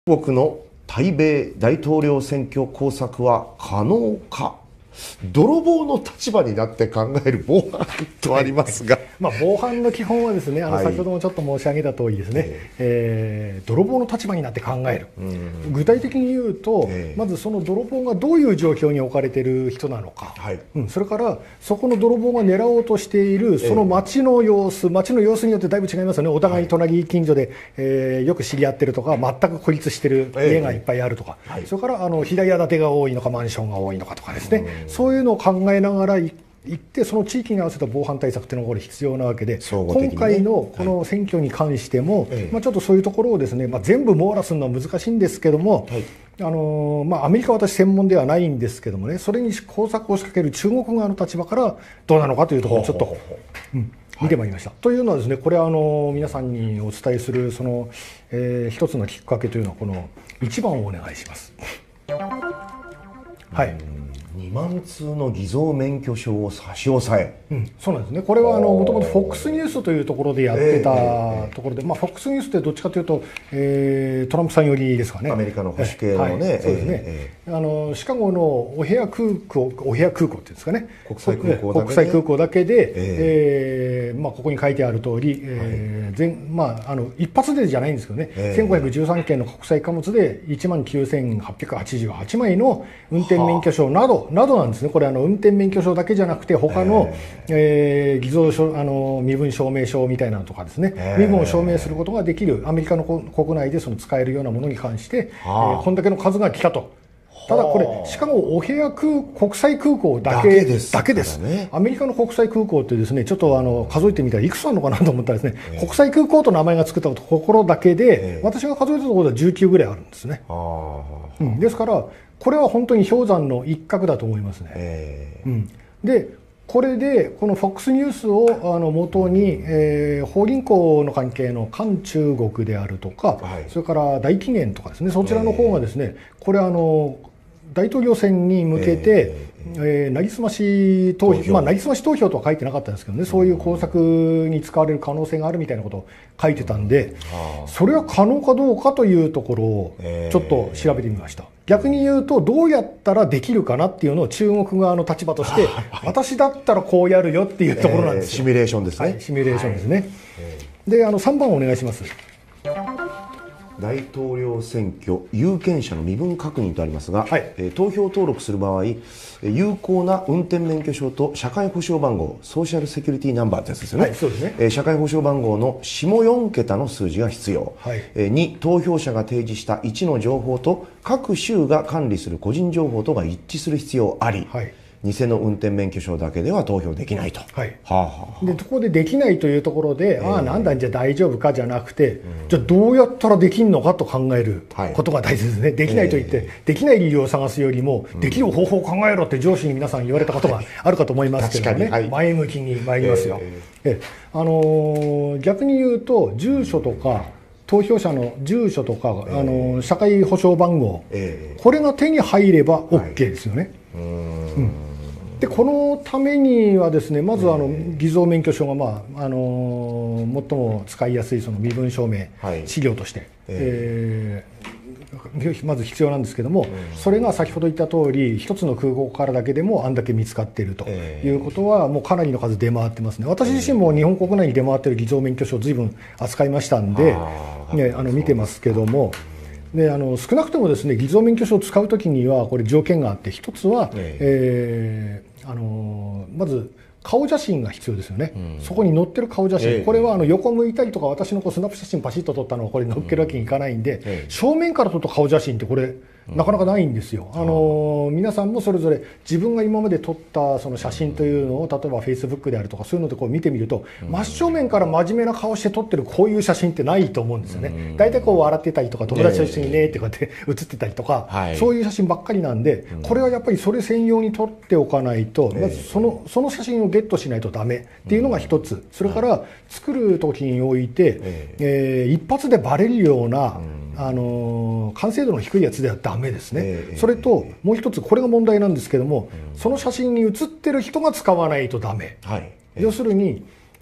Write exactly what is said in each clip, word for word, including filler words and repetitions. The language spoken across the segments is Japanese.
僕の対米大統領選挙工作は可能か。泥棒の立場になって考える防犯とありますが、 まあ、防犯の基本はですね、あの先ほどもちょっと申し上げた通りですね、はい、えー、泥棒の立場になって考える、うん、具体的に言うと、えー、まずその泥棒がどういう状況に置かれている人なのか、はい、うん、それからそこの泥棒が狙おうとしているその街の様子、街の様子によってだいぶ違いますよね。お互い隣近所で、えー、よく知り合ってるとか、全く孤立している家がいっぱいあるとか、えーはい、それからあの平屋建てが多いのかマンションが多いのかとかですね、うん、そういうのを考えながら行ってその地域に合わせた防犯対策というのがこれ必要なわけで、ね、今回のこの選挙に関しても、はい、まあ、ちょっとそういうところをですね、まあ、全部網羅するのは難しいんですけども、はい、あのまあ、アメリカは私専門ではないんですけどもね、それに工作を仕掛ける中国側の立場からどうなのかというところをちょっと、うん、見てまいりました。はい、というのはですね、これはあの皆さんにお伝えするその、えー、一つのきっかけというのはこのいちばんをお願いします。はい。 にまん通の偽造免許証を差し押さえ、 うん、そうなんですね。これはもともと フォックス ニュースというところでやってたところで、まあ、フォックス ニュースってどっちかというと、えー、トランプさん寄りですかね。 アメリカの保守系のね、はい、そうですね、 えー、あのシカゴのオヘア空港、オヘア空港っていうんですかね、 国際空港だけで、 国際空港だけで、えーえーまあ、ここに書いてある通り、えーはい全まあ、あの一発でじゃないんですけどね、えー、せんごひゃくじゅうさんけんの国際貨物でいちまんきゅうせんはっぴゃくはちじゅうはちまいの運転免許証など、などなんですね。これあの運転免許証だけじゃなくて他の、えー、偽造証あの身分証明書みたいなのとかですね、身分を証明することができるアメリカの国内でその使えるようなものに関して、えー、こんだけの数が来たと。ただこれしかもオヘア空国際空港だけだけです。アメリカの国際空港ってですね、ちょっとあの数えてみたらいくつあるのかなと思ったらですね、えー、国際空港と名前が付くところだけで、えー、私が数えたところではじゅうきゅうぐらいあるんですね。うん、ですからこれは本当に氷山の一角だと思いますね。えーうん、でこれでこの フォックス ニュースをあの元に、えー、法銀行の関係の韓中国であるとか、はい、それから大紀元とかですね、そちらの方がですね、えー、これあの大統領選に向けて、えーえー、なりすまし投票、まあ、なりすまし投票とは書いてなかったんですけどね、そういう工作に使われる可能性があるみたいなことを書いてたんで、それは可能かどうかというところをちょっと調べてみました。逆に言うとどうやったらできるかなっていうのを中国側の立場として、私だったらこうやるよっていうところなんですよ。 シミュレーションですね。 はい、シミュレーションですね。はい、であのさんばんお願いします。 大統領選挙有権者の身分確認とありますが、はい、えー、投票登録する場合、有効な運転免許証と社会保障番号、ソーシャルセキュリティナンバーってやつですよね。はい、そうですね。えー、社会保障番号の下よんけたの数字が必要。はい、えー、に投票者が提示したいちの情報と各州が管理する個人情報とが一致する必要あり。はい、偽の運転免許証だけでは投票できないと。はい、はあはあ、でところでできないというところで、えー、ああなんだじゃあ大丈夫かじゃなくて、うん、じゃあどうやったらできんのかと考えることが大切ですね。はい、できないと言って、えー、できない理由を探すよりも、うん、できる方法を考えろって上司に皆さん言われたことがあるかと思いますけどね、はい、前向きに参りますよ。えーえーあのー、逆に言うと住所とか投票者の住所とか、えー、あのー、社会保障番号、えー、これが手に入れば OK ですよね。はい、うんでこのためにはですね、まずあの偽造免許証が、まああのー、最も使いやすいその身分証明資料として、はい、えー、まず必要なんですけども、それが先ほど言った通り一つの空港からだけでもあんだけ見つかっているということはもうかなりの数出回ってますね。私自身も日本国内に出回っている偽造免許証を随分扱いましたんで、ね、あの見てますけども。であの少なくともですね、偽造免許証を使うときにはこれ条件があって、一つは、えー、あのまず顔写真が必要ですよね。うん、そこに載ってる顔写真、えー、これはあの横向いたりとか私のこうスナップ写真パシッと撮ったのをこれ載っけるわけにいかないんで、えー、正面から撮った顔写真ってこれなかなかないんですよ。あの皆さんもそれぞれ自分が今まで撮ったその写真というのを例えばフェイスブックであるとかそういうのでこう見てみると、真正面から真面目な顔して撮ってるこういう写真ってないと思うんですよね。大体こう笑ってたりとか友達と一緒にねってこうやって写ってたりとか、そういう写真ばっかりなんで、これはやっぱりそれ専用に撮っておかないと、まずそのその写真をゲットしないとダメっていうのが一つ。それから作る時において、えー、一発でバレるようなあの完成度の低いやつではダメですね。えー、それともう一つこれが問題なんですけども、うん、その写真に写ってる人が使わないとダメ。はい、えー、要するに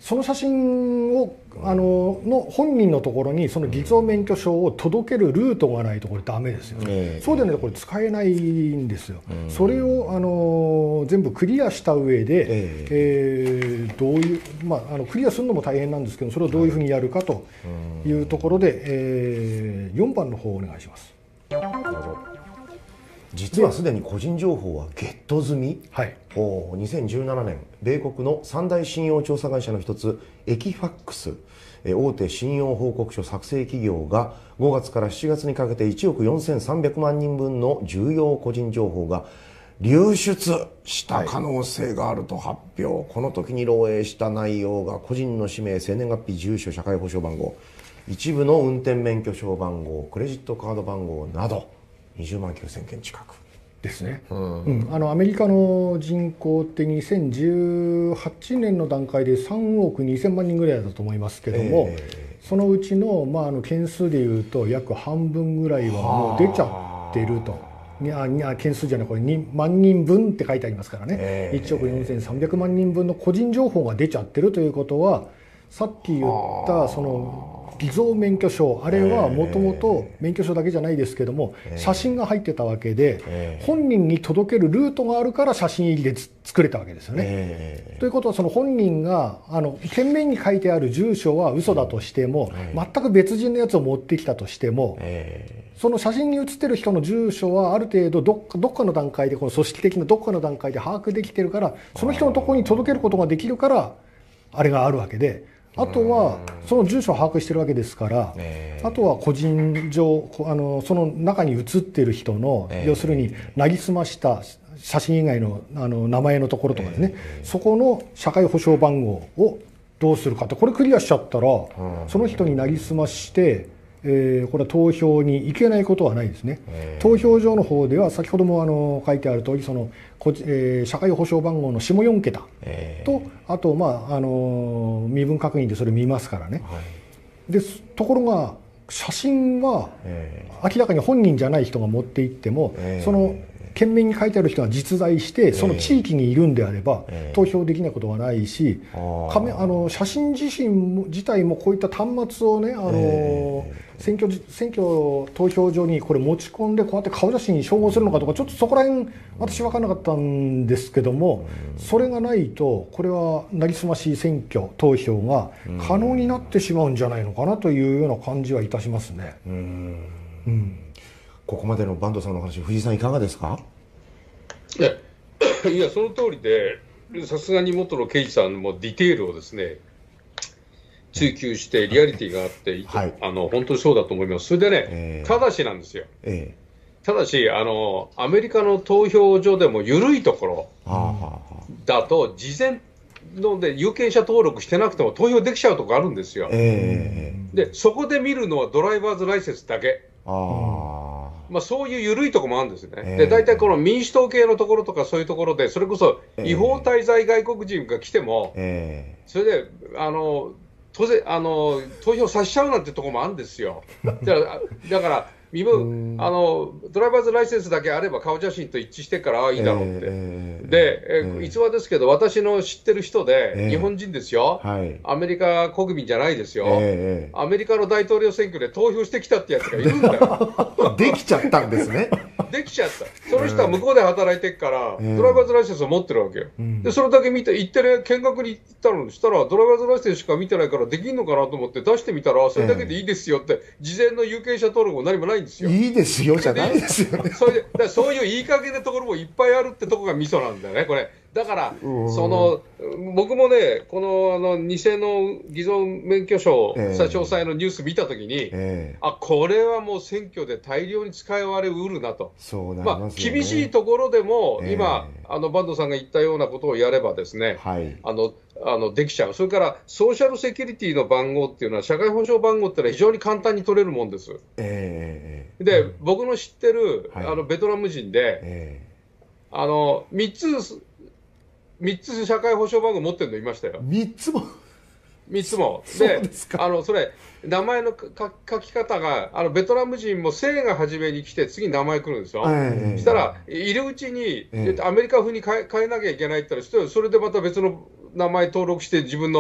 その写真をあのの本人のところにその偽造免許証を届けるルートがないとこれダメですよね、えー、そうでないとこれ使えないんですよ、うん、それをあの全部クリアした上で、えーえー、どういう、まあ、あのクリアするのも大変なんですけどそれをどういうふうにやるかというところで、はいえー、よんばんの方をお願いします。なるほど。 実はすでに個人情報はゲット済み、はい、にせんじゅうななねん米国の三大信用調査会社の一つエキファックス大手信用報告書作成企業がごがつからしちがつにかけていちおくよんせんさんびゃくまんにんぶんの重要個人情報が流出した可能性があると発表、はい、この時に漏洩した内容が個人の氏名、生年月日、住所、社会保障番号、一部の運転免許証番号、クレジットカード番号などにじゅうまんきゅうせんけん近くですね、うんうん、あのアメリカの人口ってにせんじゅうはちねんの段階でさんおくにせんまんにんぐらいだと思いますけども、えー、そのうちの、まあ、あの件数でいうと約半分ぐらいはもう出ちゃってると。ああ件数じゃないこれにまんにんぶんって書いてありますからね、えー、いちおくよんせんさんびゃくまんにんぶんの個人情報が出ちゃってるということはさっき言ったその偽造免許証あれはもともと免許証だけじゃないですけども写真が入ってたわけで本人に届けるルートがあるから写真入りで作れたわけですよね。えー、ということはその本人があの件名に書いてある住所は嘘だとしても全く別人のやつを持ってきたとしてもその写真に写ってる人の住所はある程度どっか、どっかの段階でこの組織的などっかの段階で把握できてるからその人のところに届けることができるからあれがあるわけで。あとはその住所を把握してるわけですから、えー、あとは個人情あのその中に写ってる人の、えー、要するになりすました写真以外 の, あの名前のところとかですね、えー、そこの社会保障番号をどうするかってこれクリアしちゃったら、うん、その人になりすまして、えー、これは投票に行けないことはないですね、えー、投票所の方では先ほどもあの書いてある通りそのえー、社会保障番号の下よんけたと、えー、あと、まああのー、身分確認でそれ見ますからね、はい、でところが写真は明らかに本人じゃない人が持って行っても、えー、その件名に書いてある人が実在してその地域にいるんであれば、えー、投票できないことはないし、えー、あの写真自身も自体もこういった端末をね、あのーえー、選挙選挙投票所にこれ持ち込んでこうやって顔写真に照合するのかとかちょっとそこら辺私分からなかったんですけども、うん、それがないとこれはなりすましい選挙投票が可能になってしまうんじゃないのかなというような感じはいたしますね。うん、 うんここまでの坂東さんの話、藤井さんいかがですか？ いや、いやその通りで、さすがに元の刑事さんもディテールをですね追求してリアリティがあって、はい、あの本当にそうだと思います。それでね、えー、ただしなんですよ、えー、ただしあのアメリカの投票所でも緩いところだと事前ので有権者登録してなくても投票できちゃうところあるんですよ、えー、でそこで見るのはドライバーズライセンスだけ。あまあ、そういう緩いところもあるんですね、えー、で大体この民主党系のところとかそういうところでそれこそ違法滞在外国人が来ても、えー、それであの当然あの投票させちゃうなんてところもあるんですよ。だからだから身分あのドライバーズライセンスだけあれば顔写真と一致してからああいいだろうって、えー、で、えー、逸話ですけど私の知ってる人で、えー、日本人ですよ、はい、アメリカ国民じゃないですよ、えー、アメリカの大統領選挙で投票してきたってやつがいるんだよ。 できちゃったんですね。 できちゃった。その人は向こうで働いてるから、えー、ドライバーズライセンスを持ってるわけよ、うん、でそれだけ見て行ってね見学に行ったのしたらドライバーズライセンスしか見てないからできんのかなと思って出してみたらそれだけでいいですよって、えー、事前の有権者登録も何もないんですよ。 いいですよじゃないですよね。 それでだそういういい加減なところもいっぱいあるってとこがミソなんだよねこれ。だからその僕もねこのあの偽の偽造免許証差し押さえのニュース見たときに、えー、あこれはもう選挙で大量に使われうるなと。そうなりますよね。まあ、厳しいところでも、えー、今あの坂東さんが言ったようなことをやればですね、はい、あのあのできちゃう。それからソーシャルセキュリティの番号っていうのは社会保障番号ってのは非常に簡単に取れるもんです、えー、で、うん、僕の知ってる、はい、あのベトナム人で、えー、あのみっつみっつ社会保障番号持ってるのいましたよ。 みっつもみっつもで、あのそれ名前の書き方があのベトナム人も姓が初めに来て次に名前来るんですよ、えー、そしたらいるうちに、えー、アメリカ風に変え、変えなきゃいけないって言ったらそれでまた別の名前登録して自分の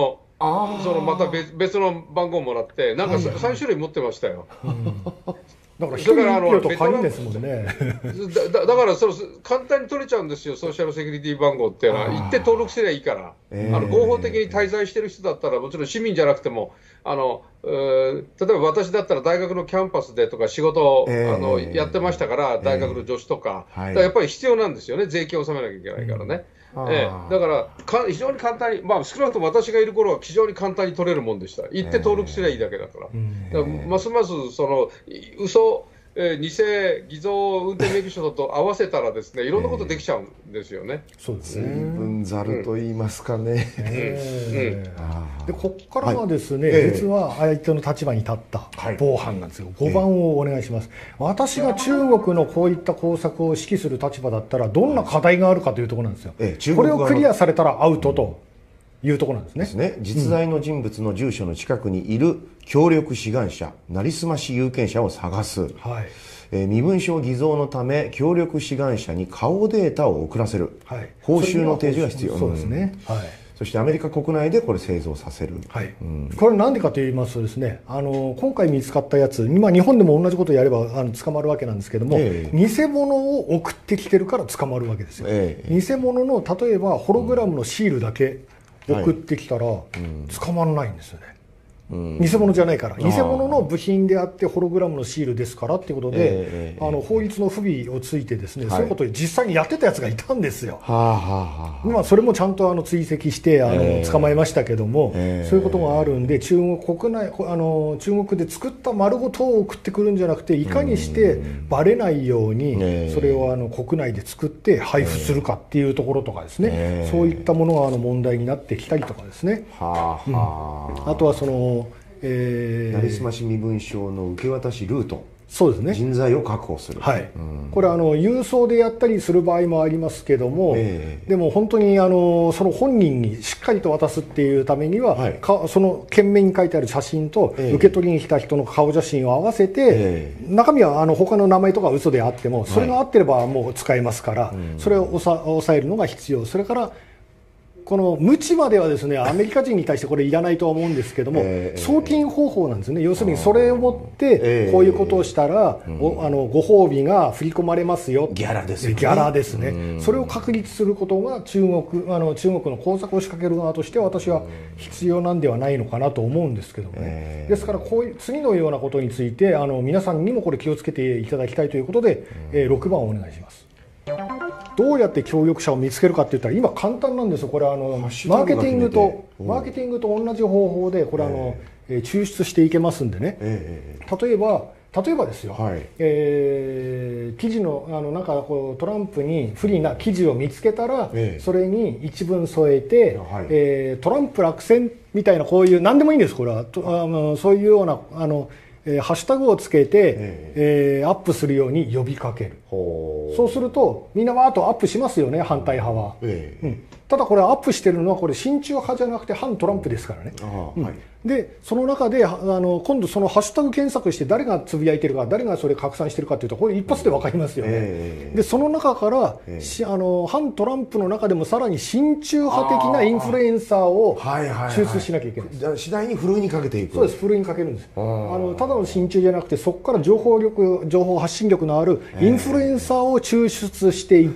そのまた 別, 別の番号もらって、なんかさん種類持ってましたよ。 だから一人一票と鍵ですもんね。 だ, だからその簡単に取れちゃうんですよ、ソーシャルセキュリティ番号っていうのは。行って登録すればいいから、えー、あの合法的に滞在してる人だったら、もちろん市民じゃなくても、あの例えば私だったら大学のキャンパスでとか仕事を、えー、あのやってましたから、大学の助手とか、えー、だからやっぱり必要なんですよね、税金を納めなきゃいけないからね。うんええ、だからか非常に簡単に、まあ、少なくとも私がいる頃は非常に簡単に取れるもんでした。行って登録すればいいだけだから、えー、だからますますその嘘、えー、偽偽造運転免許証と合わせたらですね、いろんなことできちゃうんですよね。 えー、そうですね。 随分ざると言いますかね。 でここからはですね、はい、実は相手の立場に立った防犯なんですよ。ごばんをお願いします。えー、私が中国のこういった工作を指揮する立場だったらどんな課題があるかというところなんですよ。えー、これをクリアされたらアウトというところなんですね。 ですね。実在の人物の住所の近くにいる協力志願者、なりすまし有権者を探す。はいえー、身分証偽造のため協力志願者に顔データを送らせる、はい、報酬の提示が必要。 そうですね、はい、 そしてアメリカ国内でこれ製造させる、 はいうん、これなんでかと言いますとですね、あの今回見つかったやつ、今日本でも同じことをやればあの捕まるわけなんですけども、えー、偽物を送ってきてるから捕まるわけですよ、えー、偽物の例えばホログラムのシールだけ送ってきたら捕まらないんですよね、うん、偽物じゃないから、偽物の部品であってホログラムのシールですからっていうことで、えー、あの法律の不備をついてですね、はい、そういうことで実際にやってたやつがいたんですよ。はあはあはあ、今それもちゃんとあの追跡してあの、えー、捕まえましたけども、えー、そういうことがあるんで、中国国内あの中国で作った丸ごとを送ってくるんじゃなくて、いかにしてバレないようにそれをあの国内で作って配布するかっていうところとかですね、えー、そういったものがあの問題になってきたりとかですね、はあはあ、うん、あとはそのえー、なりすまし身分証の受け渡しルート、 そうですね、 人材を確保する、 はい、うん、これあの郵送でやったりする場合もありますけども、えー、でも本当にあのその本人にしっかりと渡すっていうためには、はい、かその券面に書いてある写真と受け取りに来た人の顔写真を合わせて、えー、中身はあの他の名前とか嘘であってもそれが合ってればもう使えますから、はい、それを抑えるのが必要。それからこの無知まではですね、アメリカ人に対してこれいらないとは思うんですけども、えー、送金方法なんですね。要するにそれをもってこういうことをしたら、えー、あのご褒美が振り込まれますよ、 ギャラですね。 ギャラですね。それを確立することが中国あの中国の工作を仕掛ける側として私は必要なんではないのかなと思うんですけどもね、えー、ですからこういう次のようなことについてあの皆さんにもこれ気をつけていただきたいということで、えー、ろくばんをお願いします。どうやって協力者を見つけるかって言ったら今簡単なんですよ。これあのマーケティングとマーケティングと同じ方法でこれあの、えー、抽出していけますんでね、えー、例えば例えばですよ、はい、えー、記事のあのなんかこうトランプに不利な記事を見つけたら、えー、それに一文添えて、はい、えー、トランプ落選みたいなこういう何でもいいんです。これはとあのそういうようなあのえー、ハッシュタグをつけて、えーえー、アップするように呼びかける。そうするとみんなわーっとアップしますよね、反対派は、えーうん、ただこれアップしてるのはこれ親中派じゃなくて反トランプですからね、うん、はい、でその中であの今度そのハッシュタグ検索して誰がつぶやいてるか誰がそれ拡散してるかというとこれ一発で分かりますよね、えー、でその中から、えー、あの反トランプの中でもさらに親中派的なインフルエンサーを抽出しなきゃいけないです。 じゃあ次第にふるいにかけていく。 そうです、ふるいにかけるんです。あのただの親中じゃなくてそこから情報力情報発信力のあるインフルエンサーを抽出していって、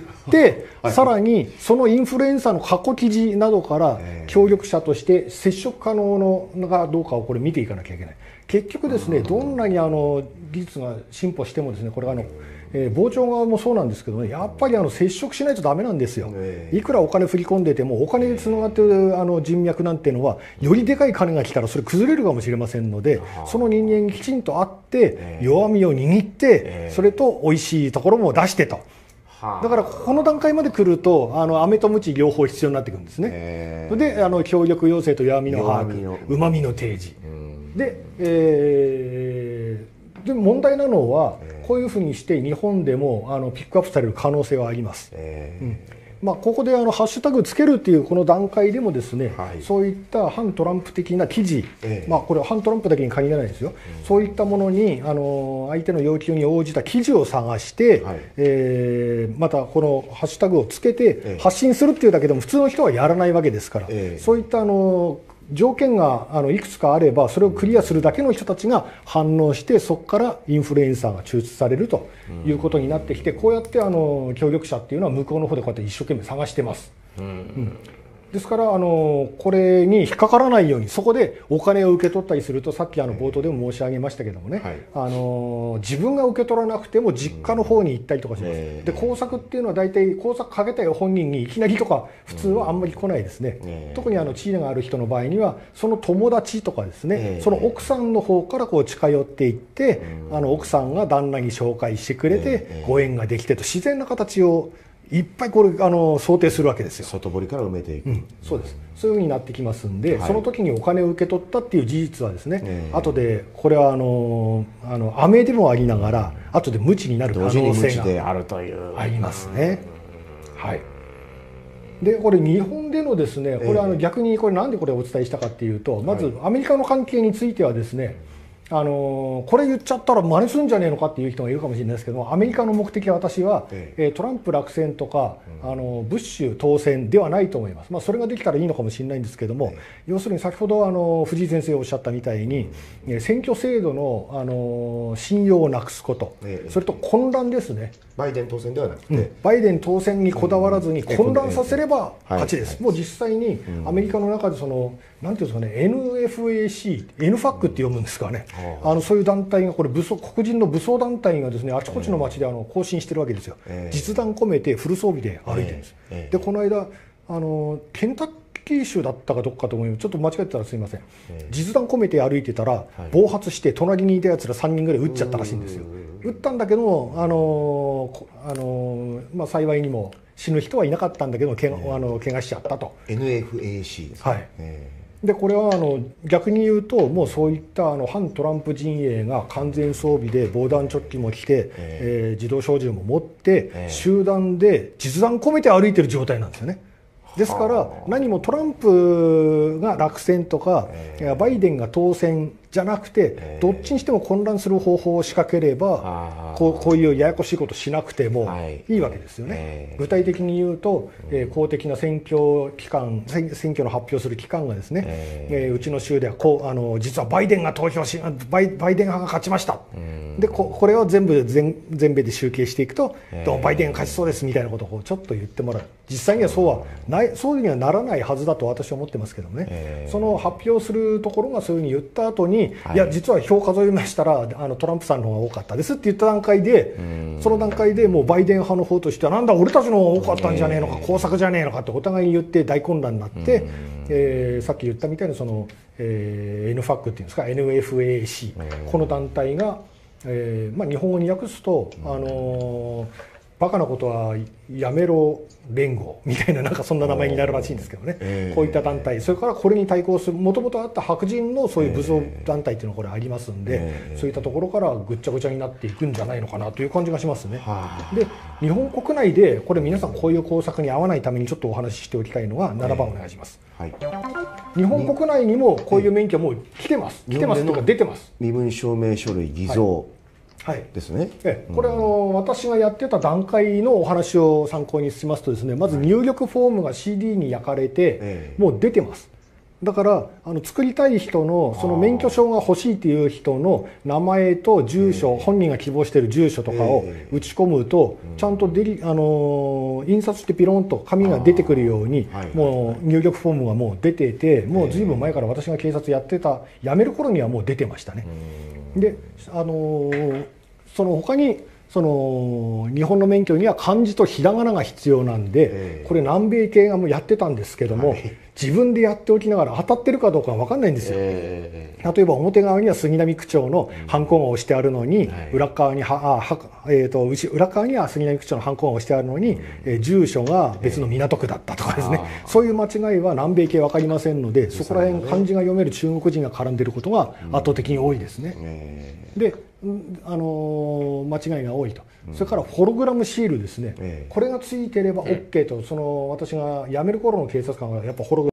えー、さらにそのインフルエンサーの過去記事などから協力者として接触可能のがどうかをこれ見ていかなきゃいけない。結局ですね、どんなにあの技術が進歩してもですね、これあの、えー、傍聴側もそうなんですけどね、やっぱりあの接触しないとダメなんですよ。いくらお金振り込んでてもお金でつながっているあの人脈なんていうのはよりでかい金が来たらそれ崩れるかもしれませんので、その人間にきちんと会って弱みを握ってそれと美味しいところも出してと。だからこの段階まで来るとあの飴とムチ両方必要になってくるんですね。であの協力要請と弱みの把握、うまみの提示で、えー、で問題なのはこういうふうにして日本でもあのピックアップされる可能性はあります。えーうん、まあ、ここであのハッシュタグつけるっていうこの段階でもですね、はい、そういった反トランプ的な記事、えー、まあこれは反トランプだけに限らないですよ、うん、そういったものにあの相手の要求に応じた記事を探して、はい、えー、またこのハッシュタグをつけて発信するっていうだけでも普通の人はやらないわけですから、えー、そういったあの条件があのいくつかあればそれをクリアするだけの人たちが反応してそこからインフルエンサーが抽出されるということになってきて、こうやってあの協力者っていうのは向こうの方でこうやって一生懸命探してます。うんうんですからあのこれに引っかからないようにそこでお金を受け取ったりするとさっきあの冒頭でも申し上げましたけどもね、はい、あの自分が受け取らなくても実家の方に行ったりとかします。で工作っていうのは大体工作かけたい本人にいきなりとか普通はあんまり来ないですね。特にあの地位がある人の場合にはその友達とかですね、その奥さんの方からこう近寄っていってあの奥さんが旦那に紹介してくれてご縁ができてと自然な形をいっぱいこれあの想定するわけですよ。 外堀から埋めていく、 うん、そうです。そういうふうになってきますんで、はい、その時にお金を受け取ったっていう事実はですね、えー、後でこれはあのあの飴でもありながら後で無知になる可能性がありますね。はい。でこれ日本でのですね、これあの逆にこれなんでこれをお伝えしたかっていうと、まずアメリカの関係についてはですね。あのこれ言っちゃったら真似するんじゃねえのかっていう人がいるかもしれないですけど、アメリカの目的は私は、ええ、トランプ落選とか、うん、あのブッシュ当選ではないと思います。まあ、それができたらいいのかもしれないんですけども、ええ、要するに先ほどあの藤井先生がおっしゃったみたいに、うん、選挙制度の、あの信用をなくすこと、ええ、それと混乱ですね。 バイデン当選ではなくて、うん、 バイデン当選にこだわらずに混乱させれば勝ちです。はい、もう実際にアメリカの中でそのなんていうんですかね、エヌエフエーシー、エヌファックって読むんですかね。あのそういう団体がこれ武装黒人の武装団体がですねあちこちの街であの行進してるわけですよ。えー、実弾込めてフル装備で歩いてるんです。えー、でこの間あのケンタッキー州だったかどっかと思います。ちょっと間違えてたらすみません。えー、実弾込めて歩いてたら暴発して隣にいたやつらさんにんぐらい撃っちゃったらしいんですよ。撃ったんだけどもあのあの、まあ、幸いにも死ぬ人はいなかったんだけどけが、えー、あの怪我しちゃったと。 エヌエフエーシー ですね。 はい。えーでこれはあの逆に言うともうそういったあの反トランプ陣営が完全装備で防弾チョッキも着て、えーえー、自動小銃も持って、えー、集団で実弾込めて歩いてる状態なんですよね。ですから何もトランプが落選とか、えー、バイデンが当選じゃなくて、えー、どっちにしても混乱する方法を仕掛ければこう、こういうややこしいことしなくてもいいわけですよね。えー、具体的に言うと、えー、公的な選挙機関選挙の発表する機関がですね、えーえー、うちの州ではこうあの実はバイデンが投票しバイ、バイデン派が勝ちました、うん、で こ, これを全部 全, 全米で集計していくと、えー、バイデンが勝ちそうですみたいなことをちょっと言ってもらう。実際にはそうはないそうにはならないはずだと私は思ってますけどね、えー、その発表するところがそういうふうに言った後に、はい、いや実は票数えましたらあのトランプさんの方が多かったですって言った段階で、その段階でもうバイデン派の方としてはなんだ俺たちの方が多かったんじゃねえのか、工作じゃねえのかってお互いに言って大混乱になって、えー、さっき言ったみたいなその、えー、エヌファック っていうんですか エヌエフエーシー この団体が、えーまあ、日本語に訳すとあのーバカなことはやめろ連合みたいななんかそんな名前になるらしいんですけどね、えー、こういった団体それからこれに対抗するもともとあった白人のそういう武装団体っていうのがこれありますんで、えー、そういったところからぐっちゃぐちゃになっていくんじゃないのかなという感じがしますね。で日本国内でこれ皆さんこういう工作に合わないためにちょっとお話ししておきたいのがななばんお願いします。えーはい、日本国内にもこういう免許もう来てます来てますというか出てます。 身分証明書類偽造、はいはいですね、 えこれはあの私がやってた段階のお話を参考にしますとですね、まず入力フォームが シーディー に焼かれてもう出てます。だからあの作りたい人のその免許証が欲しいという人の名前と住所、本人が希望している住所とかを打ち込むとちゃんとデリあの印刷してピロンと紙が出てくるようにもう入力フォームがもう出てて、もうずいぶん前から私が警察やってた辞める頃にはもう出てましたね。であのその他にその日本の免許には漢字とひらがなが必要なんで、これ南米系がもうやってたんですけども、自分でやっておきながら当たってるかどうかは分かんないんですよ。例えば表側には杉並区長のハンコが押してあるのに、裏側にはは、えー、と裏側には杉並区長のハンコが押してあるのに、えー、住所が別の港区だったとかですね、そういう間違いは南米系分かりませんので、そこら辺漢字が読める中国人が絡んでることが圧倒的に多いですね。であのー、間違いが多いと、うん、それからホログラムシールですね、ええ、これがついてれば OK と、うん、その私が辞める頃の警察官がやっぱホログ